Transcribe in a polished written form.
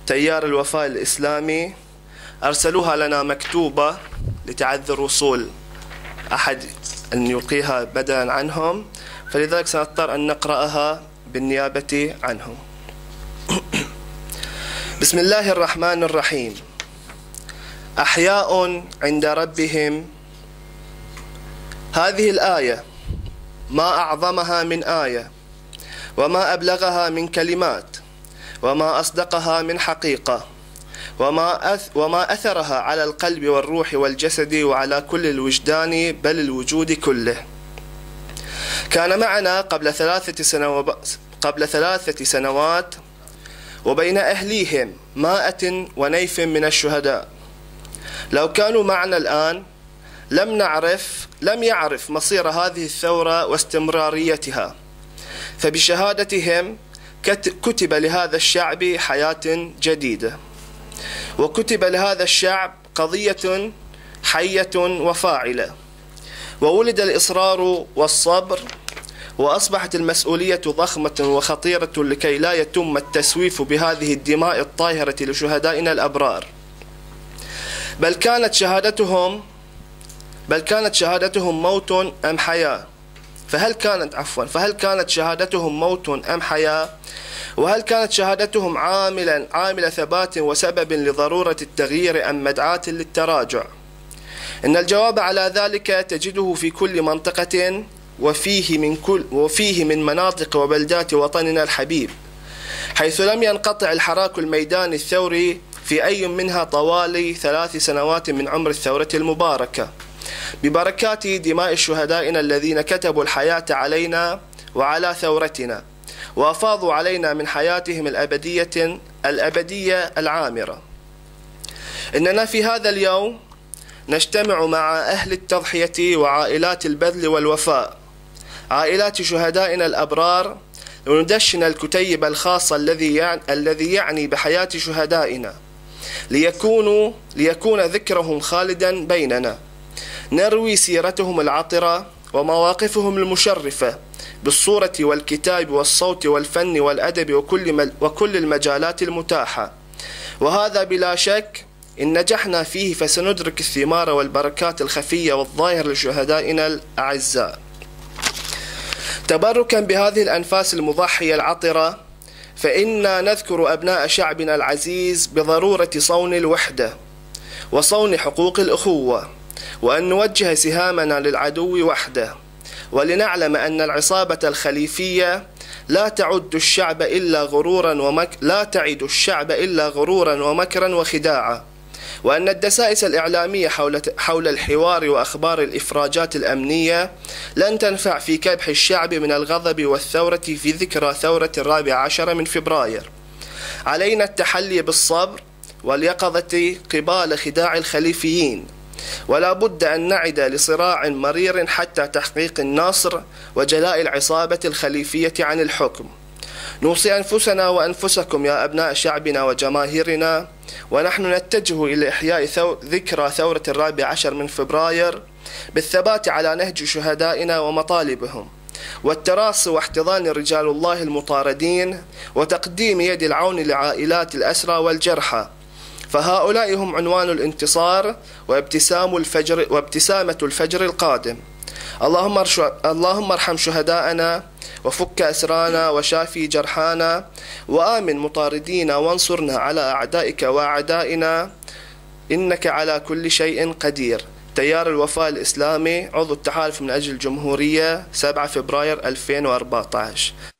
تيار الوفاء الإسلامي أرسلوها لنا مكتوبة لتعذر وصول أحد أن يلقيها بدلا عنهم، فلذلك سنضطر أن نقرأها بالنيابة عنهم. بسم الله الرحمن الرحيم. أحياء عند ربهم. هذه الآية ما أعظمها من آية، وما أبلغها من كلمات، وما أصدقها من حقيقة، وما أثرها على القلب والروح والجسد وعلى كل الوجدان بل الوجود كله. كان معنا قبل 3 سنوات وبين أهليهم 100 من الشهداء. لو كانوا معنا الآن لم يعرف مصير هذه الثورة واستمراريتها، فبشهادتهم كتب لهذا الشعب حياة جديدة، وكتب لهذا الشعب قضية حية وفاعلة، وولد الإصرار والصبر، وأصبحت المسؤولية ضخمة وخطيرة لكي لا يتم التسويف بهذه الدماء الطاهرة لشهدائنا الأبرار. بل كانت شهادتهم موت أم حياة؟ فهل كانت شهادتهم موت أم حياة؟ وهل كانت شهادتهم عامل ثبات وسبب لضرورة التغيير أم مدعاة للتراجع؟ إن الجواب على ذلك تجده في كل منطقة وفيه من مناطق وبلدات وطننا الحبيب، حيث لم ينقطع الحراك الميداني الثوري في أي منها طوال 3 سنوات من عمر الثورة المباركة، ببركات دماء شهدائنا الذين كتبوا الحياة علينا وعلى ثورتنا، وأفاضوا علينا من حياتهم الأبدية العامرة. إننا في هذا اليوم نجتمع مع أهل التضحية وعائلات البذل والوفاء، عائلات شهدائنا الأبرار، لندشن الكتيب الخاص الذي يعني بحياة شهدائنا، ليكون ذكرهم خالدا بيننا، نروي سيرتهم العطرة ومواقفهم المشرفة بالصورة والكتاب والصوت والفن والأدب وكل المجالات المتاحة. وهذا بلا شك إن نجحنا فيه فسندرك الثمار والبركات الخفية والظاهرة لشهدائنا الأعزاء. تبركا بهذه الأنفاس المضحية العطرة، فإنا نذكر أبناء شعبنا العزيز بضرورة صون الوحدة وصون حقوق الأخوة، وأن نوجه سهامنا للعدو وحده، ولنعلم أن العصابة الخليفية لا تعد الشعب إلا غرورا ومكرا وخداعا، وأن الدسائس الإعلامية حول الحوار وأخبار الإفراجات الأمنية لن تنفع في كبح الشعب من الغضب والثورة في ذكرى ثورة 14 من فبراير. علينا التحلي بالصبر واليقظة قبال خداع الخليفيين، ولا بد أن نعد لصراع مرير حتى تحقيق النصر وجلاء العصابة الخليفية عن الحكم. نوصي أنفسنا وأنفسكم يا أبناء شعبنا وجماهيرنا، ونحن نتجه إلى إحياء ذكرى ثورة 14 من فبراير بالثبات على نهج شهدائنا ومطالبهم، والتراص واحتضان رجال الله المطاردين، وتقديم يد العون لعائلات الأسرى والجرحى، فهؤلاء هم عنوان الانتصار وابتسامة الفجر القادم. اللهم ارحم شهداءنا وفك أسرانا وشافي جرحانا وآمن مطاردينا وانصرنا على أعدائك وأعدائنا، إنك على كل شيء قدير. تيار الوفاء الإسلامي، عضو التحالف من أجل الجمهورية، 7 فبراير 2014.